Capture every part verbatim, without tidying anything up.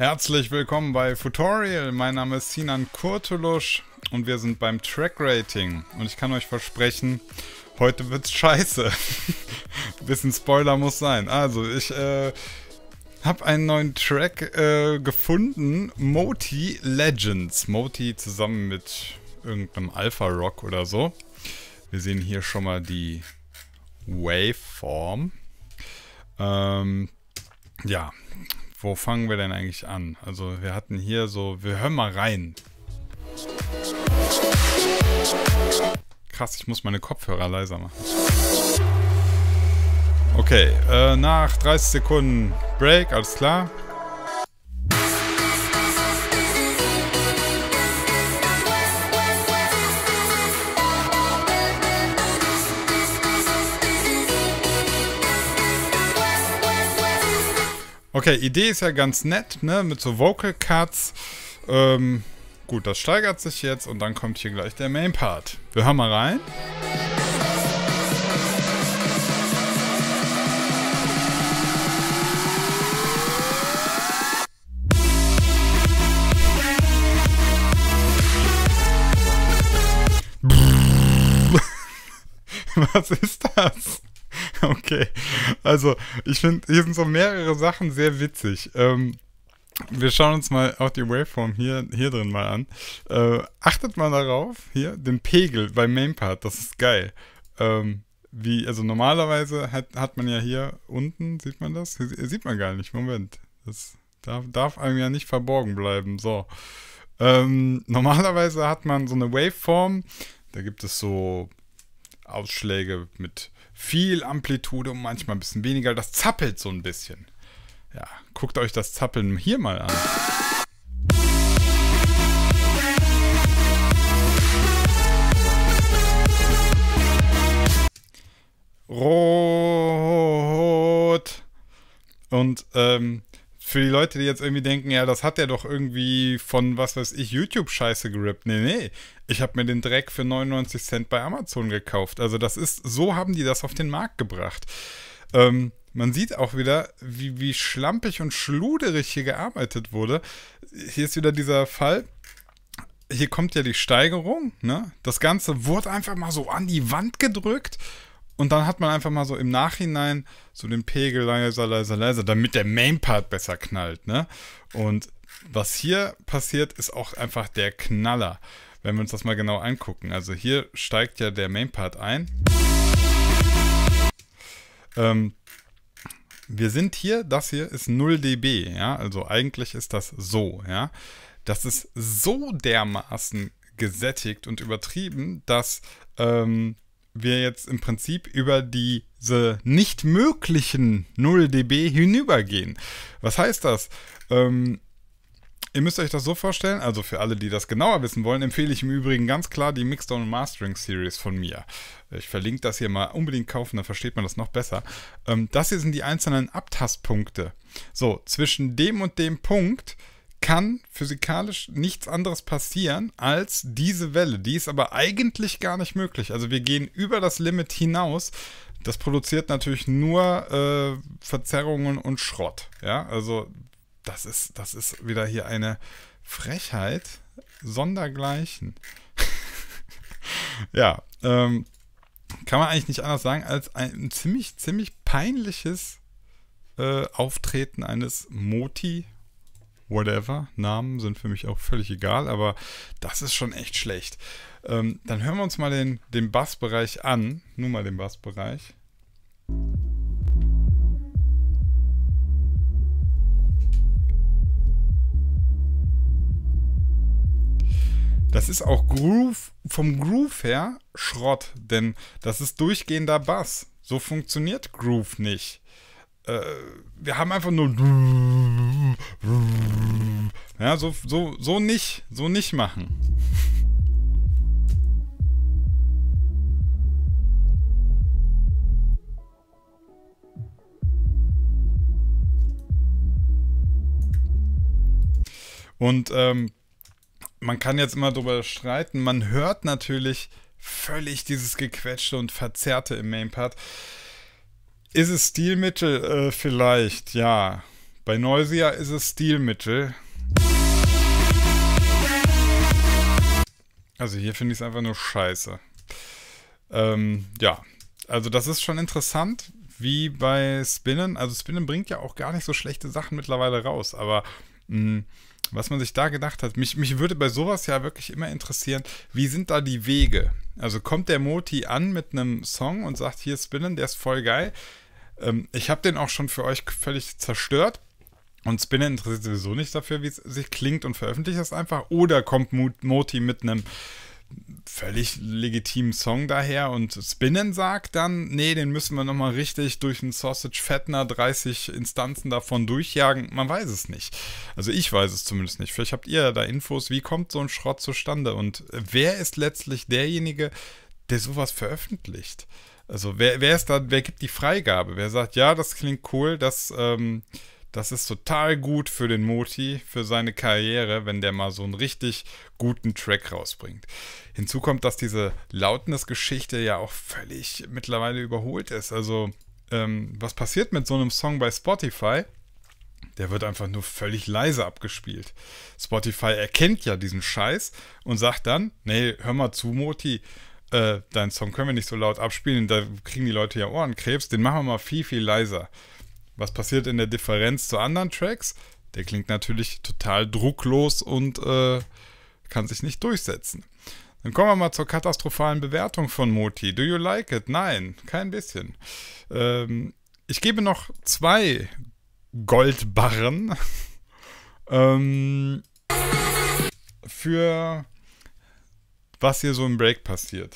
Herzlich willkommen bei Futorial. Mein Name ist Sinan Kurtulusch und wir sind beim Track Rating. Und ich kann euch versprechen, heute wird's scheiße. Ein bisschen Spoiler muss sein. Also, ich äh, habe einen neuen Track äh, gefunden. Moti Legends. Moti zusammen mit irgendeinem Alpha Rock oder so. Wir sehen hier schon mal die Waveform. Ähm, ja. Wo fangen wir denn eigentlich an? Also wir hatten hier so, wir hören mal rein. Krass, ich muss meine Kopfhörer leiser machen. Okay, äh, nach dreißig Sekunden Break, alles klar. Okay, Idee ist ja ganz nett, ne, mit so Vocal Cuts. Ähm, gut, das steigert sich jetzt und dann kommt hier gleich der Main Part. Wir hören mal rein. Was ist das? Okay, also ich finde, hier sind so mehrere Sachen sehr witzig. Ähm, wir schauen uns mal auch die Waveform hier, hier drin mal an. Äh, achtet mal darauf, hier, den Pegel beim Main Part, das ist geil. Ähm, wie, also normalerweise hat, hat man ja hier unten, sieht man das? Hier, sieht man gar nicht, Moment. Das darf, darf einem ja nicht verborgen bleiben, so. Ähm, normalerweise hat man so eine Waveform, da gibt es so Ausschläge mit viel Amplitude und manchmal ein bisschen weniger. Das zappelt so ein bisschen. Ja, guckt euch das Zappeln hier mal an. Rot. Und ähm, für die Leute, die jetzt irgendwie denken, ja, das hat er doch irgendwie von, was weiß ich, YouTube-Scheiße gerippt. Nee, nee. Ich habe mir den Dreck für neunundneunzig Cent bei Amazon gekauft. Also das ist, so haben die das auf den Markt gebracht. Ähm, man sieht auch wieder, wie, wie schlampig und schluderig hier gearbeitet wurde. Hier ist wieder dieser Fall. Hier kommt ja die Steigerung, ne? Das Ganze wurde einfach mal so an die Wand gedrückt. Und dann hat man einfach mal so im Nachhinein so den Pegel leiser, leiser, leiser, damit der Main-Part besser knallt, ne? Und was hier passiert, ist auch einfach der Knaller, wenn wir uns das mal genau angucken. Also hier steigt ja der Main-Part ein. Ähm, wir sind hier, das hier ist null dB, ja? Also eigentlich ist das so, ja? Das ist so dermaßen gesättigt und übertrieben, dass ähm, wir jetzt im Prinzip über diese nicht möglichen null dB hinübergehen. Was heißt das? Ähm, ihr müsst euch das so vorstellen, also für alle, die das genauer wissen wollen, empfehle ich im Übrigen ganz klar die Mixdown Mastering Series von mir. Ich verlinke das hier mal, unbedingt kaufen, dann versteht man das noch besser. Ähm, das hier sind die einzelnen Abtastpunkte. So, zwischen dem und dem Punkt kann physikalisch nichts anderes passieren als diese Welle. Die ist aber eigentlich gar nicht möglich. Also wir gehen über das Limit hinaus. Das produziert natürlich nur äh, Verzerrungen und Schrott. Ja, also das ist, das ist wieder hier eine Frechheit sondergleichen. Ja, ähm, kann man eigentlich nicht anders sagen als ein ziemlich, ziemlich peinliches äh, Auftreten eines Moti. Whatever, Namen sind für mich auch völlig egal, aber das ist schon echt schlecht. Ähm, dann hören wir uns mal den, den Bassbereich an. Nur mal den Bassbereich. Das ist auch Groove, vom Groove her Schrott, denn das ist durchgehender Bass. So funktioniert Groove nicht. Äh, wir haben einfach nur ja, so, so, so nicht, so nicht machen. Und ähm, man kann jetzt immer darüber streiten, man hört natürlich völlig dieses Gequetschte und Verzerrte im Main Part. Ist es Stilmittel? Äh, vielleicht, ja. Bei Noisia ist es Stilmittel. Also hier finde ich es einfach nur scheiße. Ähm, ja, also das ist schon interessant, wie bei Spinnen. Also Spinnen bringt ja auch gar nicht so schlechte Sachen mittlerweile raus, aber mh, was man sich da gedacht hat, mich, mich würde bei sowas ja wirklich immer interessieren, wie sind da die Wege? Also kommt der Moti an mit einem Song und sagt, hier Spinnen, der ist voll geil. Ähm, ich habe den auch schon für euch völlig zerstört. Und Spinnen interessiert sowieso nicht dafür, wie es sich klingt und veröffentlicht es einfach. Oder kommt Moti mit einem völlig legitimen Song daher und Spinnen sagt dann, nee, den müssen wir nochmal richtig durch einen Sausage-Fettner dreißig Instanzen davon durchjagen. Man weiß es nicht. Also ich weiß es zumindest nicht. Vielleicht habt ihr da Infos, wie kommt so ein Schrott zustande und wer ist letztlich derjenige, der sowas veröffentlicht? Also wer, wer ist da, wer gibt die Freigabe? Wer sagt, ja, das klingt cool, das, ähm, das ist total gut für den Moti, für seine Karriere, wenn der mal so einen richtig guten Track rausbringt. Hinzu kommt, dass diese Loudness-Geschichte ja auch völlig mittlerweile überholt ist. Also, ähm, was passiert mit so einem Song bei Spotify? Der wird einfach nur völlig leise abgespielt. Spotify erkennt ja diesen Scheiß und sagt dann, nee, hör mal zu, Moti, äh, deinen Song können wir nicht so laut abspielen, da kriegen die Leute ja Ohrenkrebs, den machen wir mal viel, viel leiser. Was passiert in der Differenz zu anderen Tracks? Der klingt natürlich total drucklos und äh, kann sich nicht durchsetzen. Dann kommen wir mal zur katastrophalen Bewertung von Moti. Do you like it? Nein, kein bisschen. Ähm, ich gebe noch zwei Goldbarren ähm, für was hier so im Break passiert.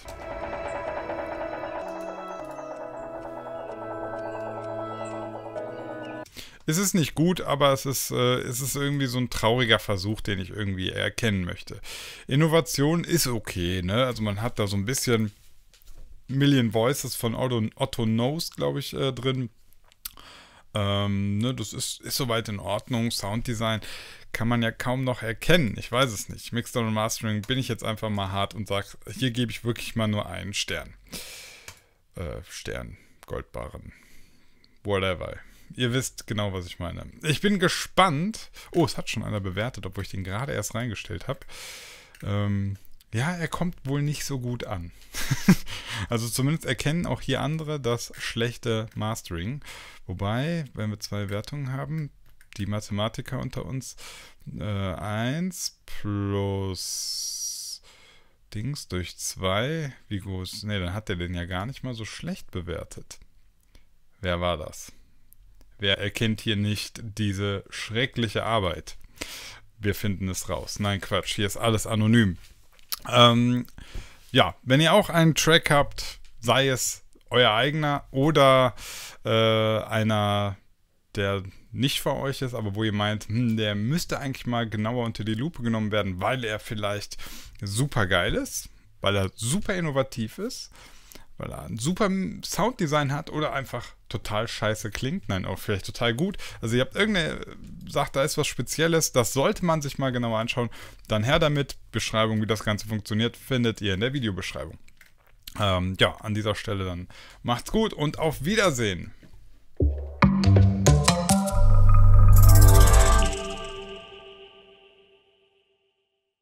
Es ist nicht gut, aber es ist, äh, es ist irgendwie so ein trauriger Versuch, den ich irgendwie erkennen möchte. Innovation ist okay, ne? Also man hat da so ein bisschen Million Voices von Otto, Otto Knows, glaube ich, äh, drin. Ähm, ne, das ist, ist soweit in Ordnung. Sounddesign kann man ja kaum noch erkennen. Ich weiß es nicht. Mixdown und Mastering bin ich jetzt einfach mal hart und sage, hier gebe ich wirklich mal nur einen Stern. Äh, Stern, Goldbarren, whatever. Ihr wisst genau, was ich meine. Ich bin gespannt. Oh, es hat schon einer bewertet, obwohl ich den gerade erst reingestellt habe. Ähm, ja, er kommt wohl nicht so gut an. Also zumindest erkennen auch hier andere das schlechte Mastering. Wobei, wenn wir zwei Wertungen haben, die Mathematiker unter uns, äh, eins plus Dings durch zwei, wie groß? Ne, dann hat er den ja gar nicht mal so schlecht bewertet. Wer war das? Wer erkennt hier nicht diese schreckliche Arbeit? Wir finden es raus. Nein, Quatsch, hier ist alles anonym. Ähm, ja, wenn ihr auch einen Track habt, sei es euer eigener oder äh, einer, der nicht für euch ist, aber wo ihr meint, hm, der müsste eigentlich mal genauer unter die Lupe genommen werden, weil er vielleicht super geil ist, weil er super innovativ ist, weil er ein super Sounddesign hat oder einfach total scheiße klingt. Nein, auch vielleicht total gut. Also ihr habt irgendeine, sagt, da ist was Spezielles, das sollte man sich mal genauer anschauen. Dann her damit. Beschreibung, wie das Ganze funktioniert, findet ihr in der Videobeschreibung. Ähm, ja, an dieser Stelle dann macht's gut und auf Wiedersehen.